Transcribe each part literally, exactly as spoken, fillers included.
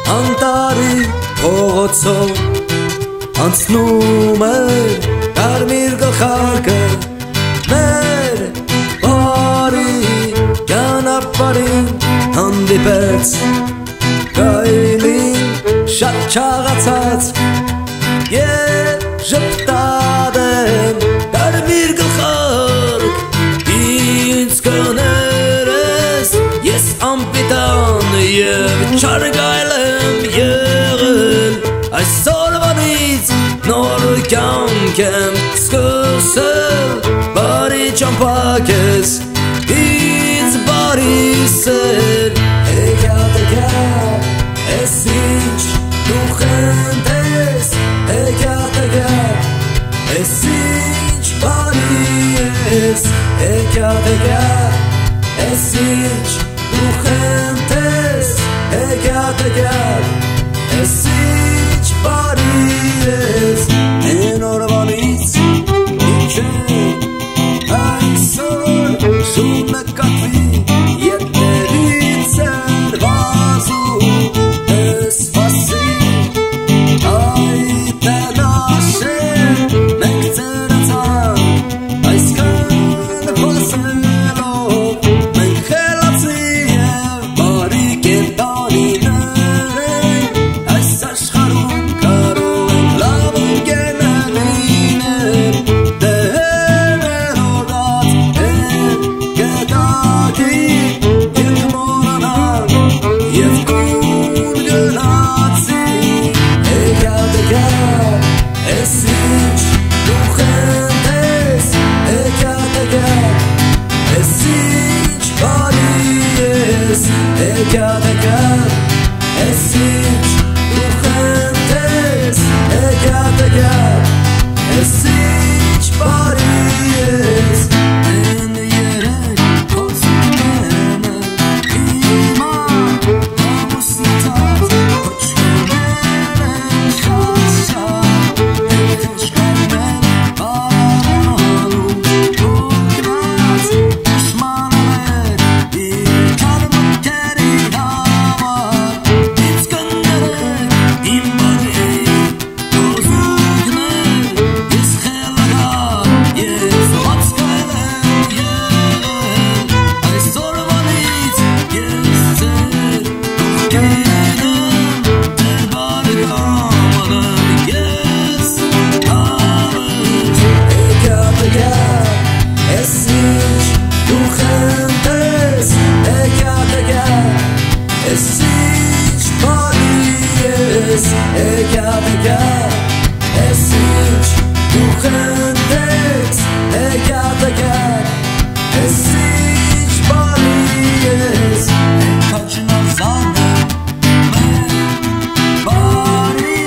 Անտարի փողոցով անցնում էր կարմիր գլխարկը մեր բարի ճանապարհին հանդիպեց գայլին շատ չաղացած եւ ժպտադեմ կարմիր գլխարկ ինձ կներես ես անպիտան եւ չարգայլ եմ եղել այսօրվանից նոր կյանք եմ սկսել բարի ճամփակ ես ինձ բարի սեր եկա տեկա ես ինչ դու խնդես եկա տեկա ես ինչ բարի ես եկա տեկա ես ինչ դու խնդես եկա տեկա ես ինչ բարի ես են օրվանից ինչ է այսօր շունը կատվի ետներից են վազում ես վասի այդ նաշե մենք ծերացան այսքան վասելով մենք խելացի և բարի կենտանիներ ենք այս աշխարհում կարող ենք լավ ընկերներ լինել դեմ երորած են գետակի և կմոռանալ և կուր գնացի եկա տեկա ես ինչ դու խնդես եկա տեկա ես ինչ բարի ես եկա տեկա ես ինչ դու խնդես եկա տեկա ես ինչ բարի ես են երեք խոսքերն հիմա ամուսնացած ոչքերն են շատ հետ խշկայնել բարանալու կոգնած աշմանալեր իքար մտքերի համար ինձ կներեք իմ բարի կոզուկներ ես խելագար ես ողացկայլ եմ եղել այսօրվանից ես ձեր կողքերն եմ ձեր բարեկամն եմ ես հավես եկա տեկա ես ինչ դու խնդես եկա տեկա ես ինչ բարի ես եկա տեկա ես ինչ դու խնդես եկա տեկա ես ինչ բարի ես քաչնազանը մեր բարի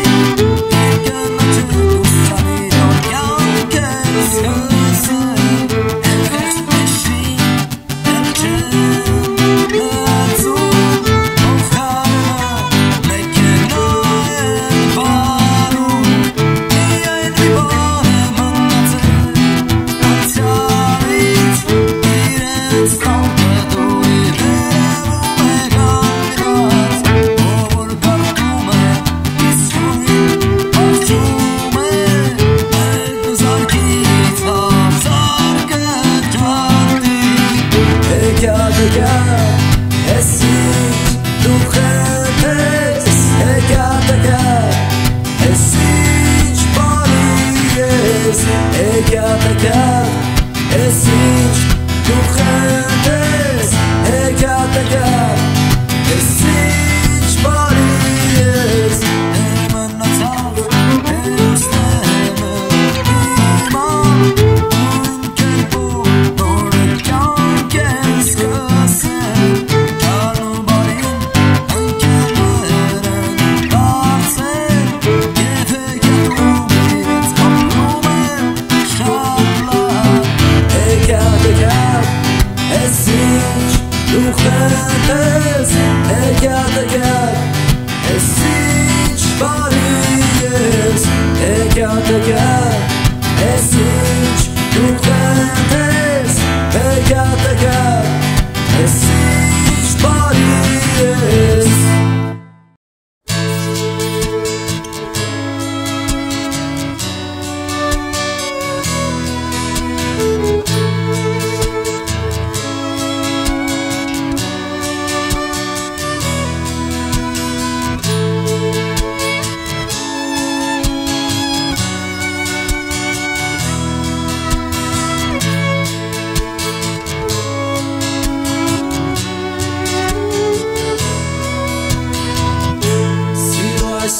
եկնաչը ուսանի նոր կյանք ես սկսել են հեշտ մեշին են չեն լացում ովքարը մեքենա են վարում միայն մի բան է մնացել անցյալ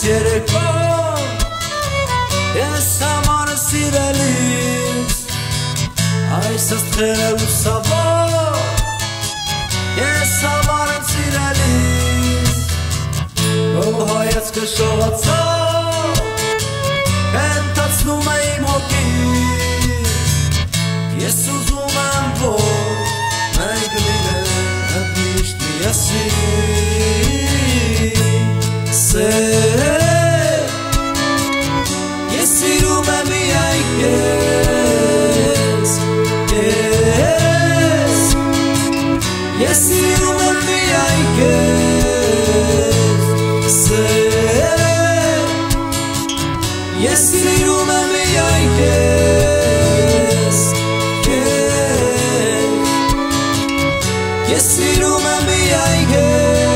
երեկոն ես համար սիրելիս այս աստղերը լուսավոր ես համար սիրելիս քո հայացքը շողացավ հենթացնում է իմ հոգին ես ուզում եմ որ մենք լինենք միշտ միասին սեր ես սիրում եմ միայն քեզ քեզ ես սիրում եմ միայն քեզ սեր ես սիրում եմ միայն քեզ քեզ ես սիրում եմ միայն քեզ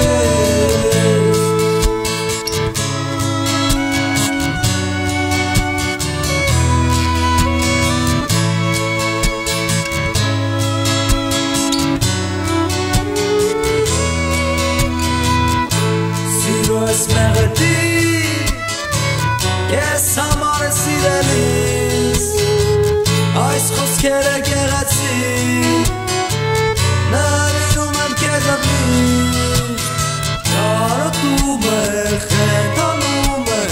Ես համար սիրելիս այս խոսքերը գեղեցիկ նայում եմ քեզ միշտ ճարոտում է խենթանում է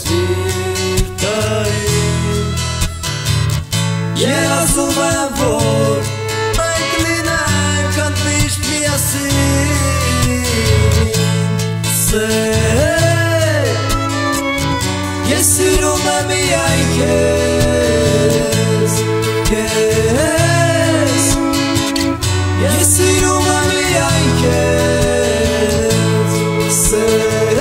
սիրտային երազում եմ որ մենք լինենք ընդմիշտ միասին Ես սիրում եմ միայն քեզ, քեզ Ես սիրում եմ միայն քեզ, սեր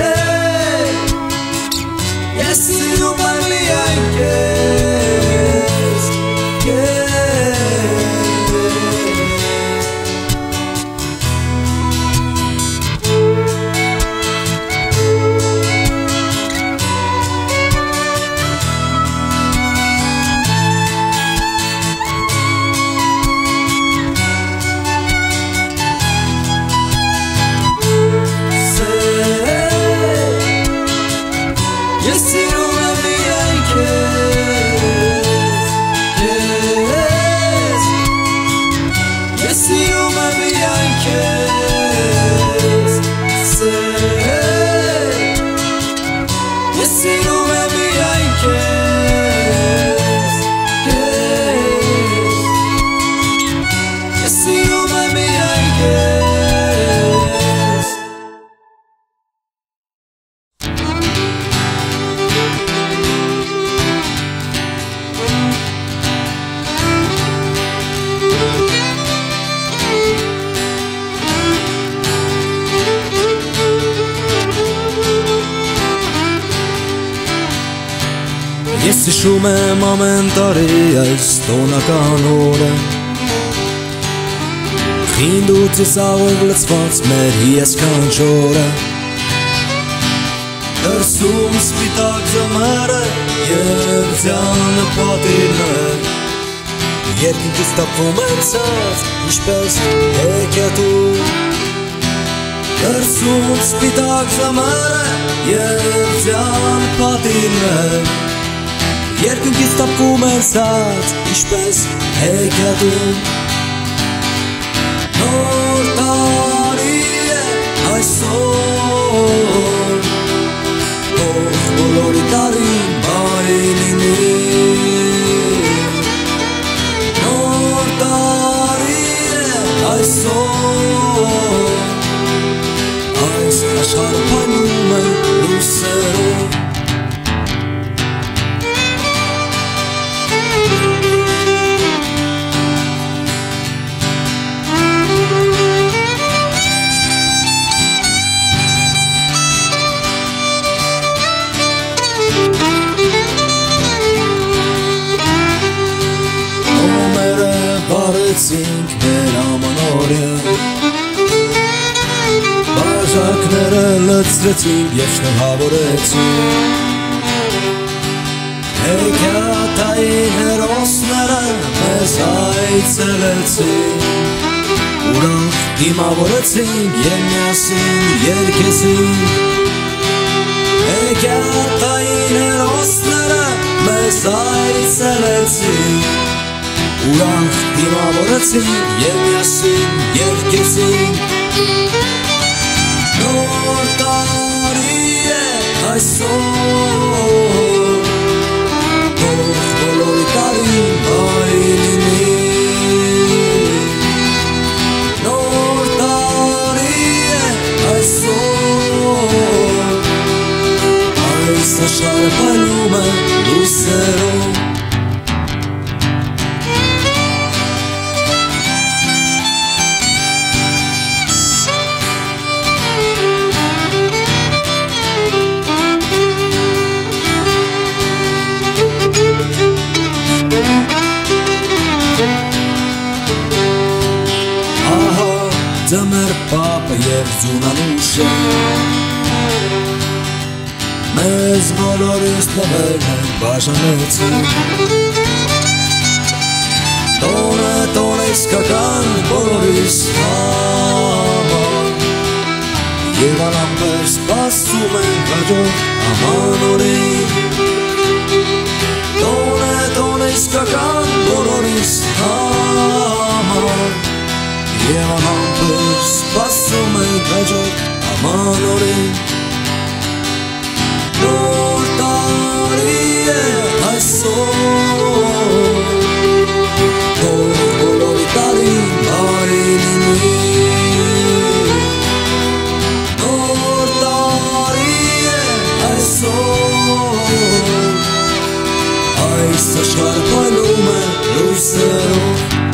Ես սիրում եմ միայն քեզ, քեզ Ես հիշում եմ ամեն տարի այս տոնական օրը Խինդ ու ծիսաղով լցված մեր հիասքանչորը Դրսում սպիտակ ձմեռը և ձյանը պատիլը Երկինքից տապվում են ցած, ինչպես հեքիաթու Դրսում սպիտակ ձմեռը և ձյանը պատիլը Երկնքից տապվում են ցած, ինչպես հեքիաթու Նոր տարի է այսօր Թող բոլորի տարին բարի լինի Նոր տարի է այսօր Այս աշխարհը փայլում է լույսերով Բարեցինք մեր ամանորյա Բաժակները լցրեցինք և շնորհավորեցինք Հեքիաթային հերոսները մեզ այցելեցին Ուրախ դիմավորեցինք և միասին երգեցինք Հեքիաթային հերոսները մեզ այցելեցին, ուրախ դիմավորեցին և միասին երգեցին. Նոր տարի է այսօր, թող բոլորի տարին բարի լինի. Նոր տարի է այսօր, այս աշխարհը փայլում է լույսերով. Ձմեր պապը և ձունանուշը մեզ բոլորիս տվել են բաժանեցին. Տոնը տոն է իսկական բոլորիս համար, և անամբեր սպասում ենք հաջորդ աման օրին. Տոնը տոն է իսկական բոլորիս համար, և անամբեր սպասում ենք հաջորդ աման օրին. Նոր տարի է այսօր, թող բոլորի տարին բարի լինի. Նոր տարի է այսօր, այս աշխարհը փայլում է լույսերով.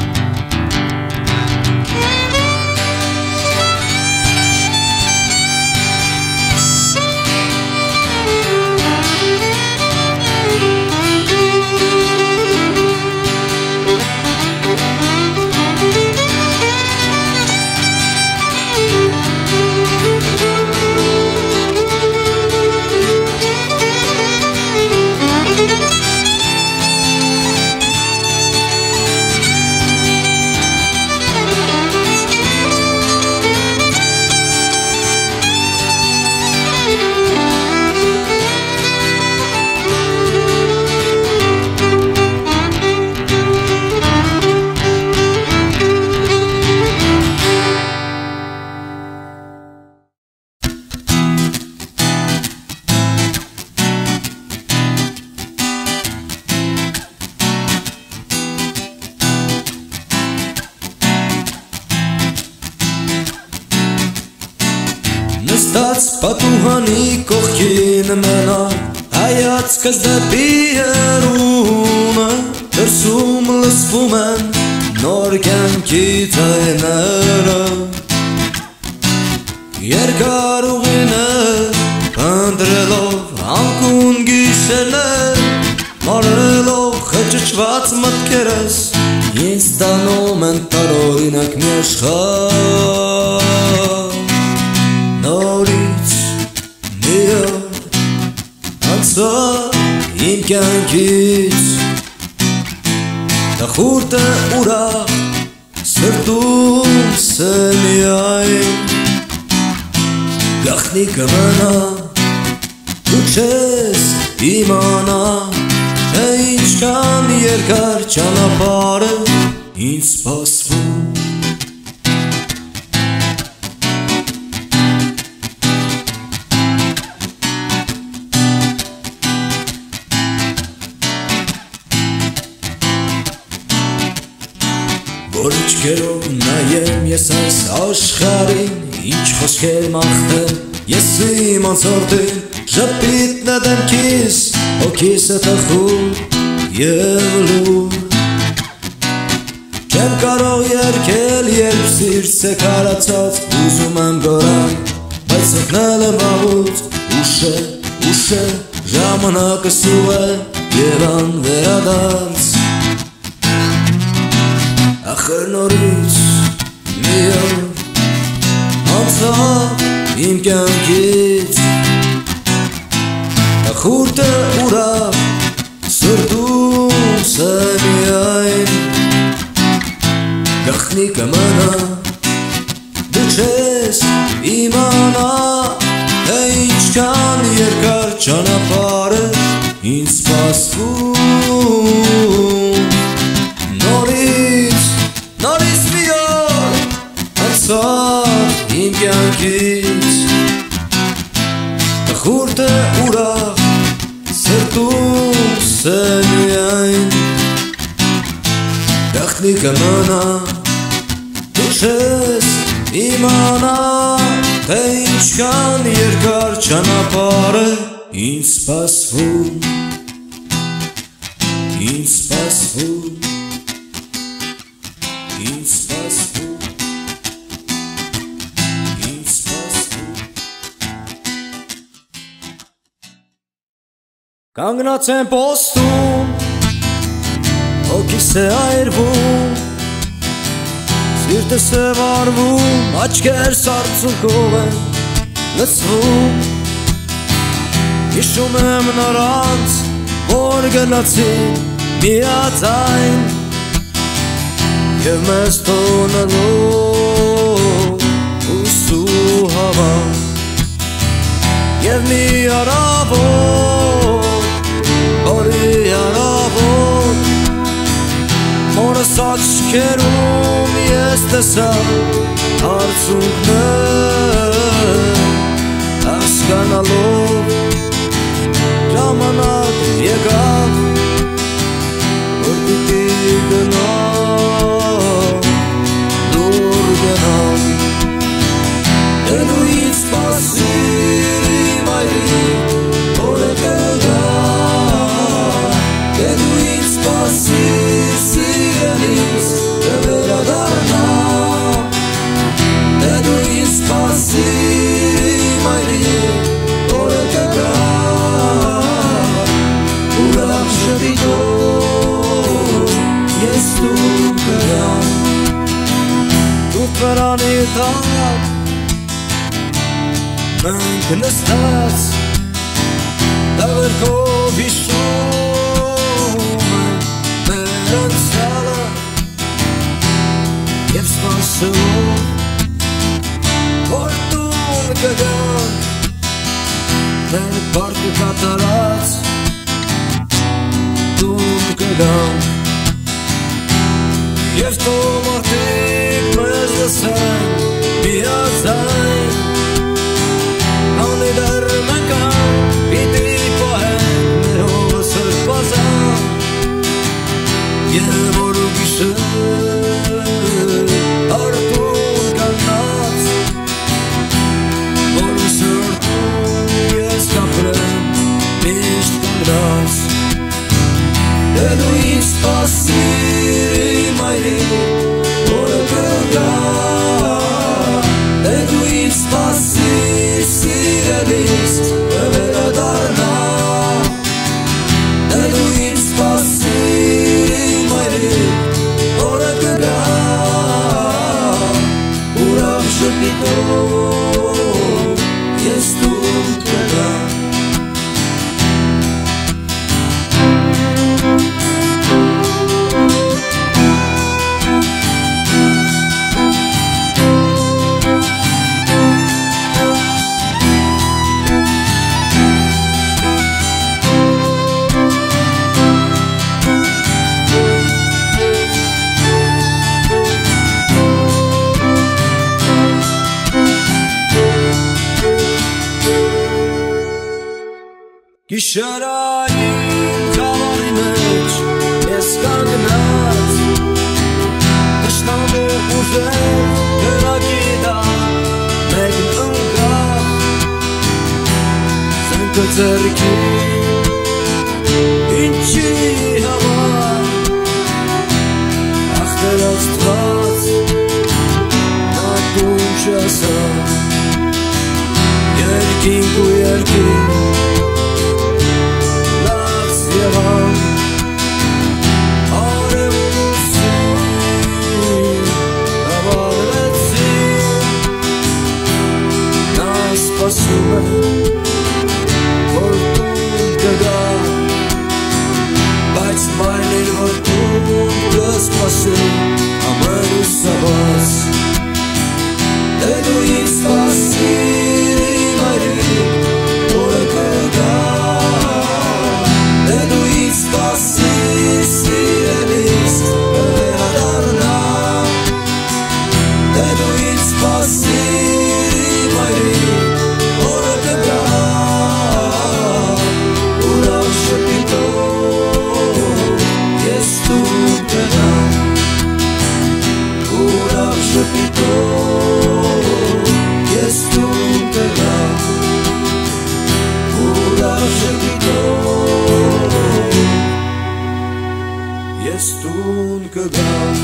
Նստած պատուհանի կողքին մենակ, հայացքս դեպի հեռունը, դրսում լսվում են նոր կյանքի ձայները. Երկար ուղիներ փնտրելով անկուն գիշերներ, մարելով խճճված մտքերս, ինձ տանում են տարօրինակ մի աշխարհ. Նորից մի օր անցա իմ կյանքից, տխուրդը ուրախ սրտումս է միայն. Գաղտնիքը մնա, դու չես իմանա, թե ինչքան երկար ճանապարհ է ինձ սպասվում. Որ իչքերով նայեմ ես այս աշխարհին, ինչ խոսքեր մաղթեմ ես իմ անցորդին, ժպիտն է դեմքիս, հոգիս է տխուր և լուր. Չեմ կարող երգել, երբ սիրտս է քարացած, ուզում եմ գոռալ, բայց օգնել եմ վաղուց. Ուշ է, ուշ է, ժամանակը սուղ է և անվերադարձ. Ախր նորից մի օր անցա իմ կյանքից, տխուրդը ուրախ սրտումս է միայն. Գաղտնիքը մնա, դու չես իմանա, թե ինչքան երկար ճանապարհը ինձ սպասվում Նորից, նորից մի օր անցավ իմ կյանքից Տխուրդ է ուրախ սրտումս է միայն Գաղտնիքը մնա դու չես իմանա Թե ինչքան երկար ճանապարհը ինձ սպասվում Ինձ սպասվում Ինձ սպասվում Ինձ սպասվում Կանգնած եմ պոստում Հոգիս է այրվում Սիրտս է վարվում, աչքեր սարսուկով են լցվում Հիշում եմ նրանց, որ գնացին միաձայն Եվ մեզ տոնելով ուսու հավան Եվ մի առավոտ, օրի առավոտ Մորս աչքերում ես տեսա արցունքներ Հասկանալով ժամանակ եկավ Որ պիտի գնամ, դուր գնամ Դե դու ինձ սպասիր իմ այրիկ, որը կգա Դե դու ինձ սպասիր սիրելիս, կվերադառնամ Դե դու ինձ սպասիր իմ այրիկ, որը կգա Ուրախ շվիդով ես դու կգամ Դու պրանի տակ մենք նստած Դավերքով հիշում ենք մեր անցյալը Եվ սպասելով որ տուն կգանք Մեր պարտը կատարած տուն կգանք Եվ թող մարդիկ մեզ լսեն միաձայն Անի դեռ մենք պիտի պահենք մեր հողը սրբազան Եվ որ ու գիշեր արտուն կանած Որ ու սրտում ես կապրեմ միշտ կանգնած Դե դու ինձ սպասիր իմ այրիկ, որը կգա Դե դու ինձ սպասիր սիրելիս, կվերադառնամ Դե դու ինձ սպասիր իմ այրիկ, որը կգա Ուրախ շփիթով ես տուն կգամ Գիշերային խավարի մեջ ես կանգնած Տշնամու ուժեր կրակի տակ մեկն ընկավ Զենքը ձեռքի ինչի համար Ախտեր աստված նա տուն չասա Երկինք ու երկինք Եղան արև ու լուսին հավարեցին Նա սպասում է որ տուն կգա Բայց մայլին որ տուն կսպասին ամեն ուսավաս Դե դու ինձ սպասիր իմ այրիկ, որը ես տուն կգամ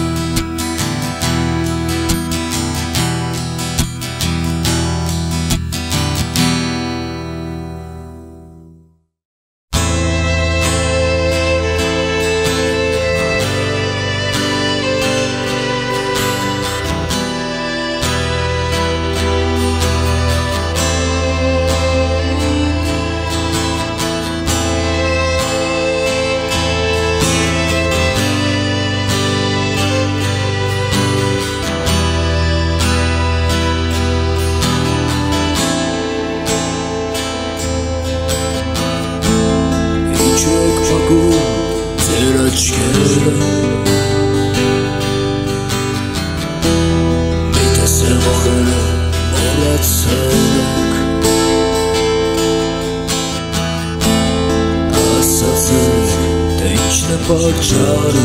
պատճառը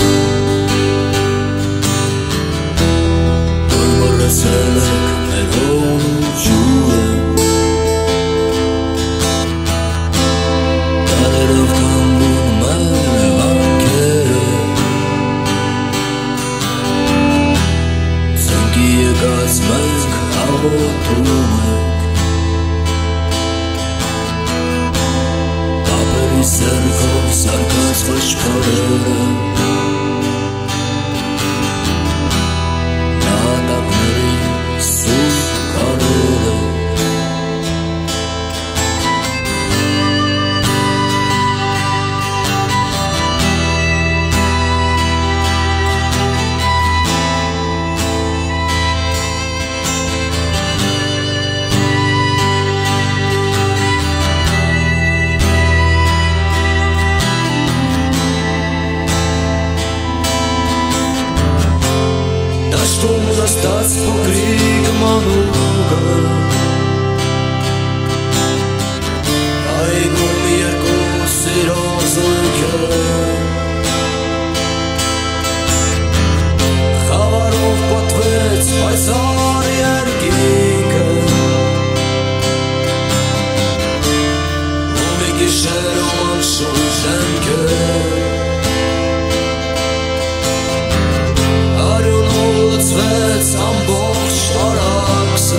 որ մոռացել եք մեր ողջույնը տարերով կանգնում մեր վանքերը զենքի եկած մենք աղոթում ենք ապերի սերքով սարկած վճարերը նահատակների սուր կարերը Ստաց փոքրիկ մանուկը այգում երկու սիրո զույգը խավարով պատվեց պայծառ երկինքը ու մի գիշերում անշուն շեմքը Լծվեց ամբողջ տարաքսը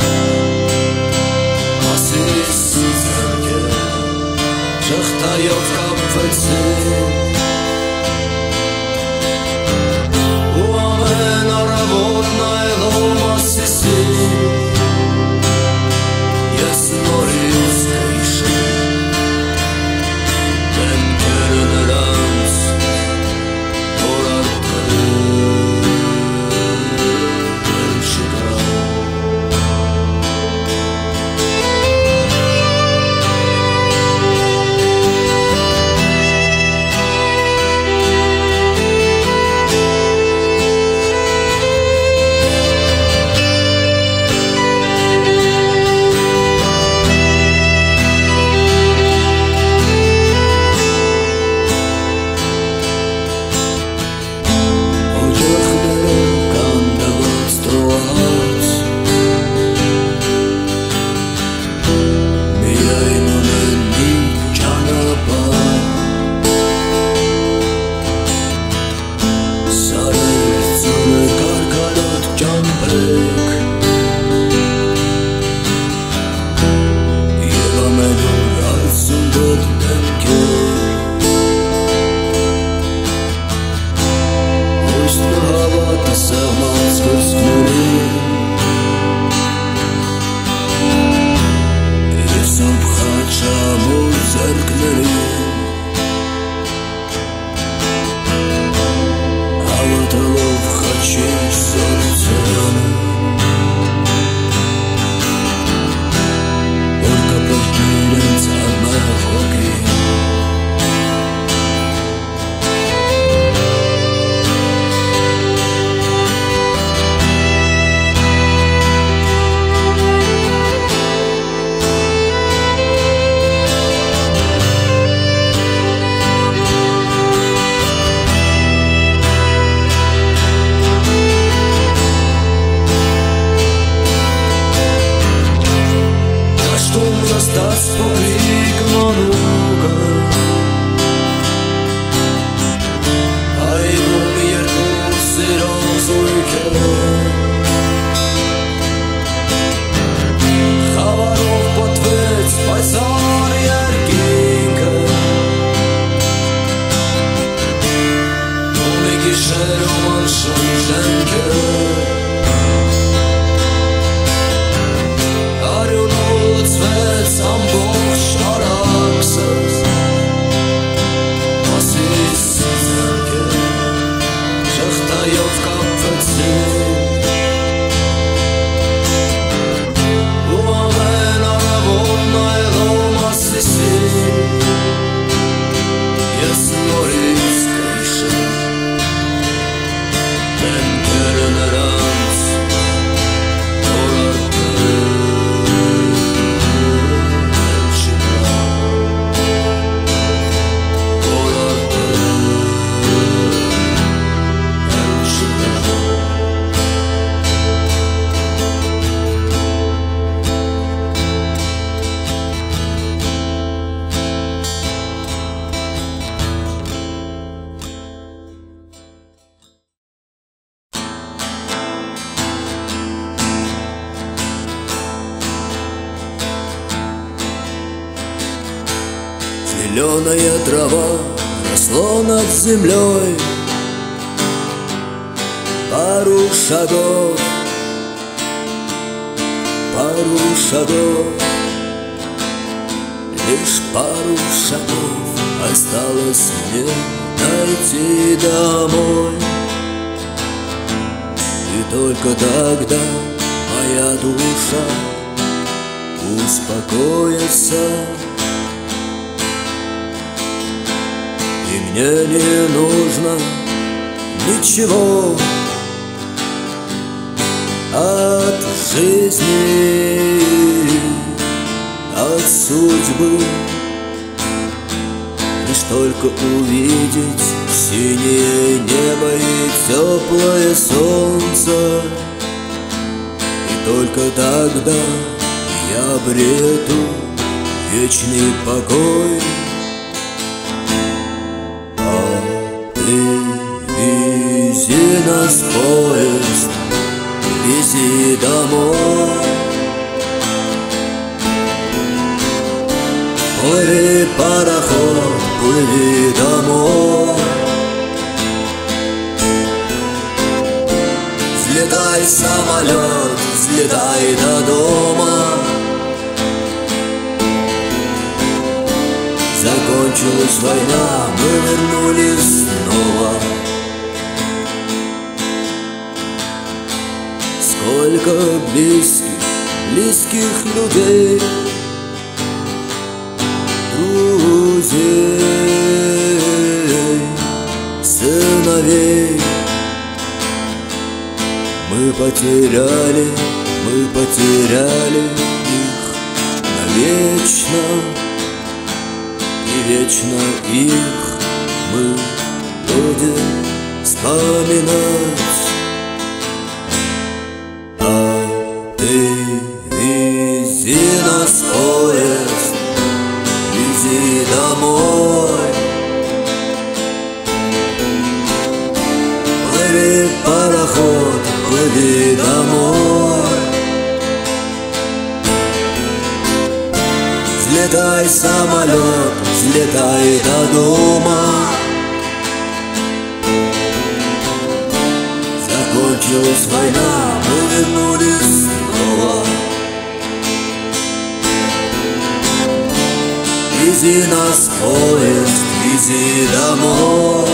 ասիս ձեռքեր շղթայով կապվեցին ու ամեն առավոտ նայելով ասիսին ես նորից կհիշեմ դեմքերը նրանց որ արտքրում Зеленая трава росла над землей. Пару шагов, пару шагов, лишь пару шагов осталось мне дойти домой. И только тогда моя душа успокоится, и мне не нужно ничего от жизни, от судьбы, лишь только увидеть синее небо и теплое солнце. И только тогда я обрету вечный покой. А ты вези нас, поезд, вези домой. Плыви, пароход, плыви домой. Взлетай, самолет, взлетай до дома. Закончилась война, мы вернулись снова. Сколько близких, близких людей, друзей, сыновей мы потеряли, мы потеряли их навечно, и вечно их мы будем вспоминать. Ты вези нас, поезд, вези домой. Плыви, пароход, плыви домой. Взлетай, самолет, взлетай до дома. Закончилась война, мы вернулись снова. Вези нас, поезд, вези домой.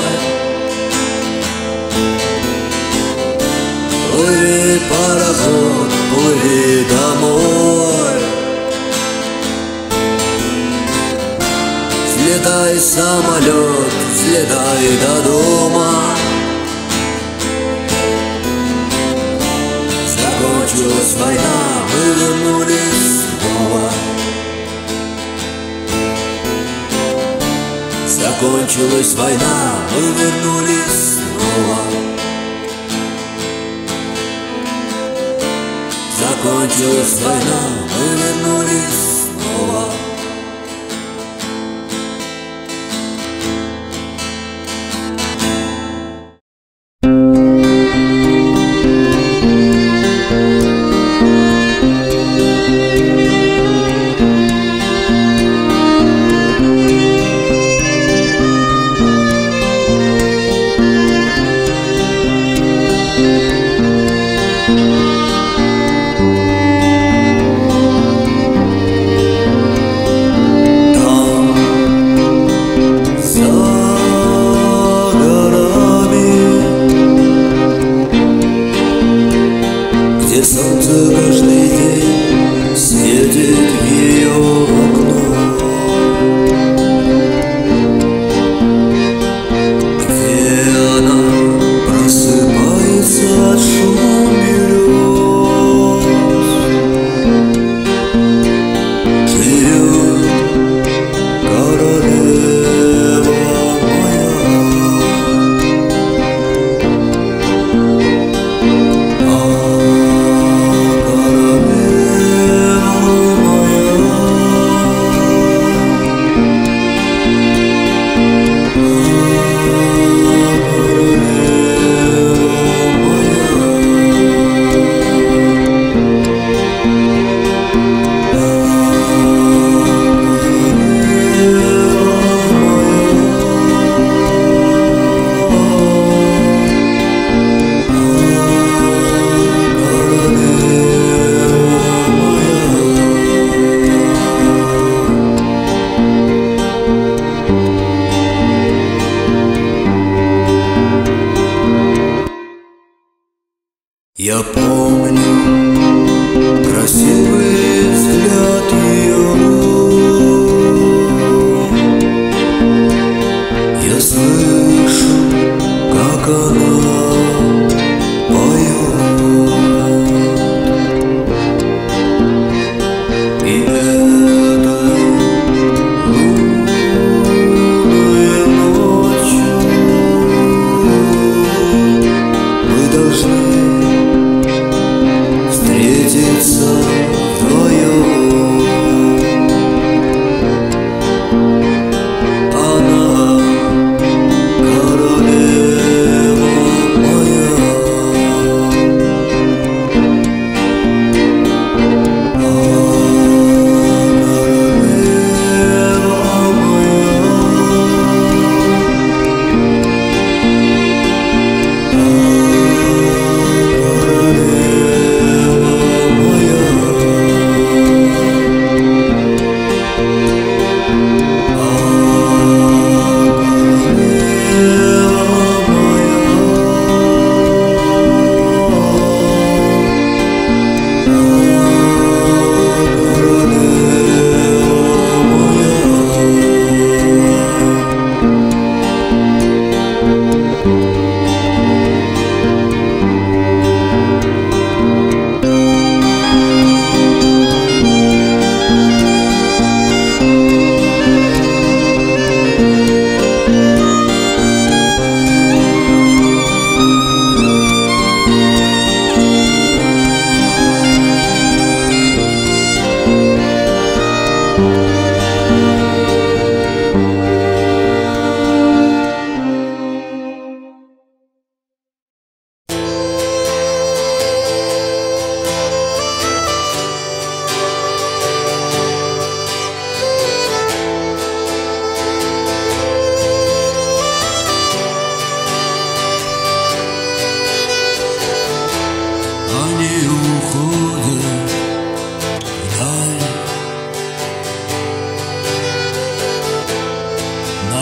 Плыви, пароход, плыви домой. Взлетай, самолет, взлетай до дома. Закончилась война, мы вернулись снова. Закончилась война, мы вернулись снова. Закончилась война, мы вернулись снова.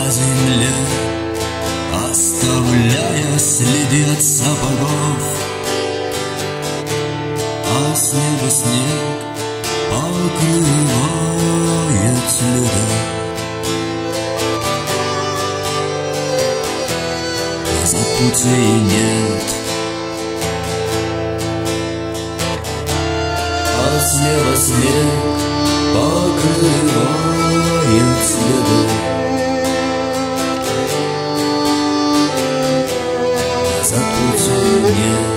земле, оставляя следы от сапогов, а с неба снег покрывает следы. Назад пути нет, а с неба снег покрывает следы. Назад пути нет.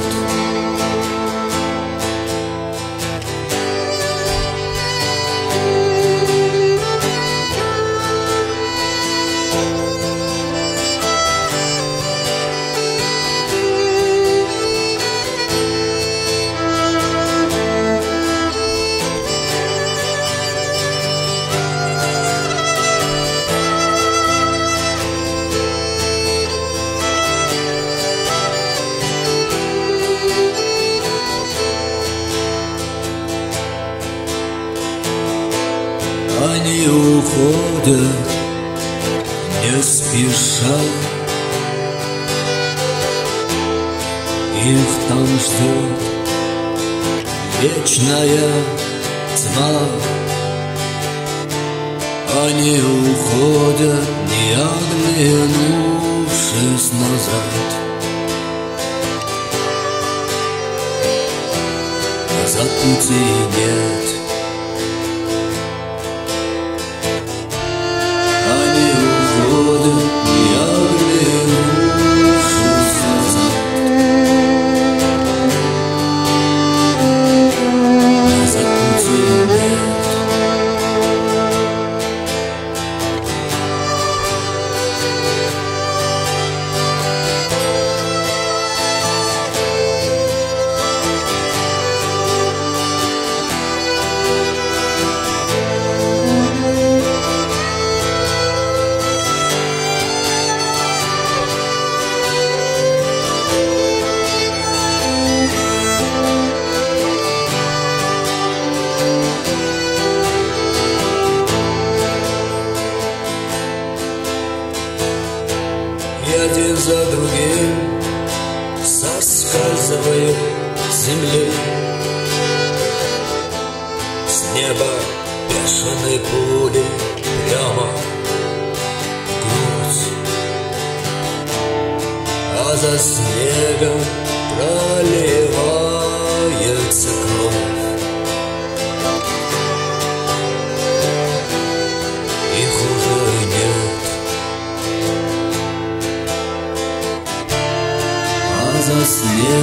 Они уходят не спеша, их там ждет вечная тьма. Они уходят, не оглянувшись назад. Назад пути нет. И один за другим соскальзывают с земли. С неба бешеные пули прямо в грудь, а за снегом проливается кровь. Их уже нет. За снег